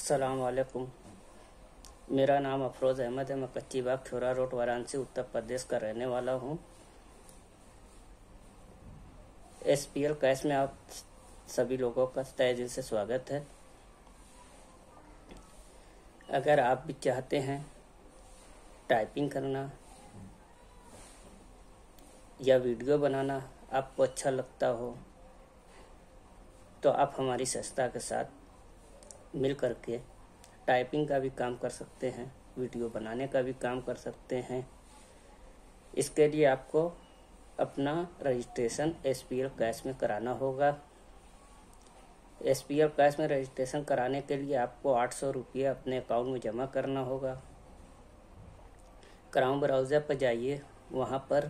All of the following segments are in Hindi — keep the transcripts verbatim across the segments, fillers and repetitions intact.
अस्सलाम वालेकुम। मेरा नाम अफरोज़ अहमद है। मैं कच्ची बाग खिवरा रोड वाराणसी उत्तर प्रदेश का रहने वाला हूँ। एस पी एल कैश में आप सभी लोगों का तहे दिल से स्वागत है। अगर आप भी चाहते हैं टाइपिंग करना या वीडियो बनाना आपको अच्छा लगता हो तो आप हमारी संस्था के साथ मिल करके टाइपिंग का भी काम कर सकते हैं, वीडियो बनाने का भी काम कर सकते हैं। इसके लिए आपको अपना registration S P L cash में कराना होगा। एस पी एल कैश में रजिस्ट्रेशन कराने के लिए आपको आठ सौ रुपये अपने अकाउंट में जमा करना होगा। क्राउन ब्राउज़र पर जाइए, वहाँ पर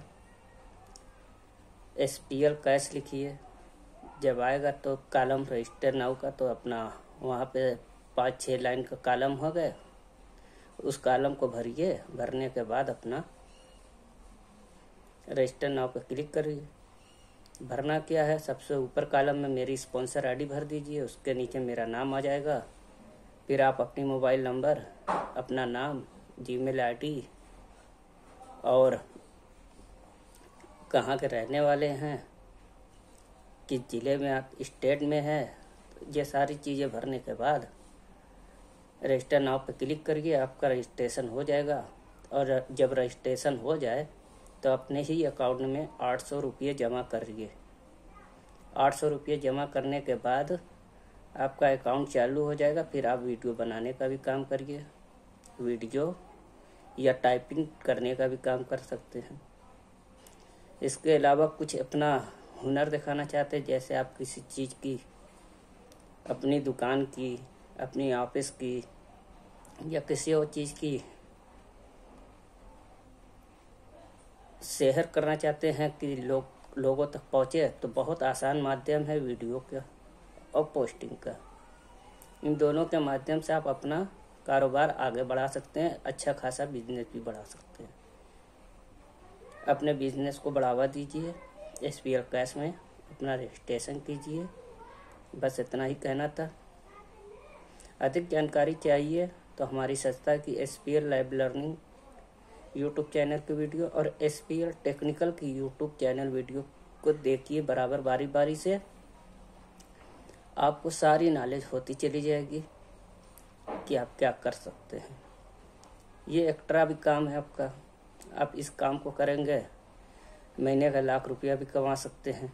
एस पी एल कैश लिखिए। जब आएगा तो कॉलम रजिस्टर नाउ का तो अपना वहाँ पे पाँच छः लाइन का कॉलम हो गए, उस कॉलम को भरिए। भरने के बाद अपना रजिस्टर नाउ पे क्लिक करिए। भरना क्या है, सबसे ऊपर कॉलम में मेरी स्पॉन्सर आईडी भर दीजिए, उसके नीचे मेरा नाम आ जाएगा। फिर आप अपनी मोबाइल नंबर, अपना नाम, जीमेल आईडी और कहाँ के रहने वाले हैं, किस ज़िले में आप, स्टेट में है, ये सारी चीज़ें भरने के बाद रजिस्टर नाउ पर क्लिक करिए। आपका रजिस्ट्रेशन हो जाएगा। और जब रजिस्ट्रेशन हो जाए तो अपने ही अकाउंट में आठ सौ रुपये जमा करिए। आठ सौ रुपये जमा करने के बाद आपका अकाउंट चालू हो जाएगा। फिर आप वीडियो बनाने का भी काम करिए, वीडियो या टाइपिंग करने का भी काम कर सकते हैं। इसके अलावा कुछ अपना हुनर दिखाना चाहते हैं, जैसे आप किसी चीज़ की, अपनी दुकान की, अपनी ऑफिस की या किसी और चीज़ की शेयर करना चाहते हैं कि लोग लोगों तक पहुँचे, तो बहुत आसान माध्यम है वीडियो का और पोस्टिंग का। इन दोनों के माध्यम से आप अपना कारोबार आगे बढ़ा सकते हैं, अच्छा खासा बिजनेस भी बढ़ा सकते हैं। अपने बिजनेस को बढ़ावा दीजिए, एस पी एल कैश में अपना रजिस्ट्रेशन कीजिए। बस इतना ही कहना था। अधिक जानकारी चाहिए तो हमारी संस्था की S P L live learning YouTube channel की वीडियो और एस पी एल टेक्निकल की यूट्यूब चैनल वीडियो को देखिए बराबर, बारी बारी से। आपको सारी नॉलेज होती चली जाएगी कि आप क्या कर सकते हैं। ये एक्स्ट्रा भी काम है आपका। आप इस काम को करेंगे, महीने का लाख रुपया भी कमा सकते हैं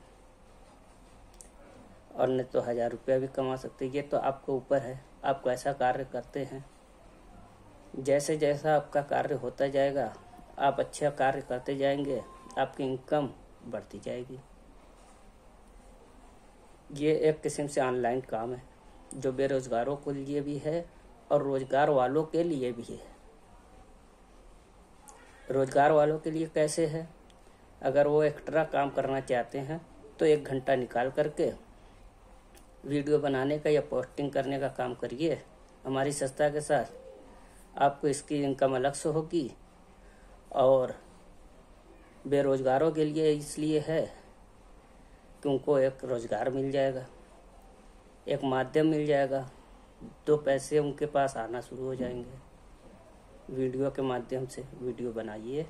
और नहीं तो हज़ार रुपया भी कमा सकते हैं। ये तो आपके ऊपर है, आप कैसा कार्य करते हैं। जैसे जैसा आपका कार्य होता जाएगा, आप अच्छा कार्य करते जाएंगे, आपकी इनकम बढ़ती जाएगी। ये एक किस्म से ऑनलाइन काम है जो बेरोजगारों के लिए भी है और रोजगार वालों के लिए भी है। रोजगार वालों के लिए कैसे है, अगर वो एक्स्ट्रा काम करना चाहते हैं तो एक घंटा निकाल करके वीडियो बनाने का या पोस्टिंग करने का काम करिए हमारी संस्था के साथ। आपको इसकी इनकम अलग से होगी। और बेरोजगारों के लिए इसलिए है कि उनको एक रोजगार मिल जाएगा, एक माध्यम मिल जाएगा, दो पैसे उनके पास आना शुरू हो जाएंगे। वीडियो के माध्यम से वीडियो बनाइए,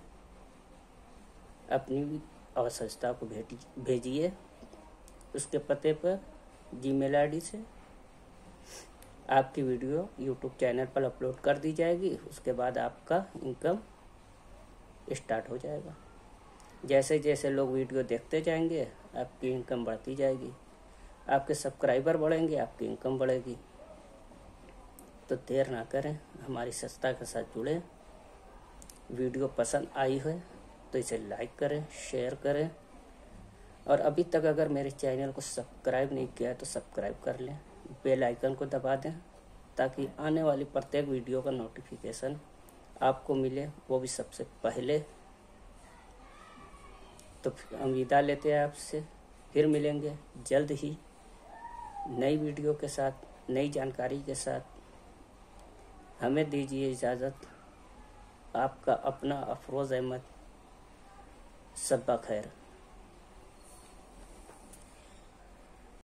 अपनी और संस्था को भेजिए उसके पते पर जीमेल आईडी से। आपकी वीडियो यूट्यूब चैनल पर अपलोड कर दी जाएगी। उसके बाद आपका इनकम स्टार्ट हो जाएगा। जैसे जैसे लोग वीडियो देखते जाएंगे आपकी इनकम बढ़ती जाएगी। आपके सब्सक्राइबर बढ़ेंगे, आपकी इनकम बढ़ेगी। तो देर ना करें, हमारी संस्था के साथ जुड़ें। वीडियो पसंद आई है तो इसे लाइक करें, शेयर करें। और अभी तक अगर मेरे चैनल को सब्सक्राइब नहीं किया है तो सब्सक्राइब कर लें, बेल आइकन को दबा दें ताकि आने वाली प्रत्येक वीडियो का नोटिफिकेशन आपको मिले, वो भी सबसे पहले। तो हम विदा लेते हैं आपसे, फिर मिलेंगे जल्द ही नई वीडियो के साथ, नई जानकारी के साथ। हमें दीजिए इजाज़त। आपका अपना अफरोज़ अहमद। सब्बा खैर।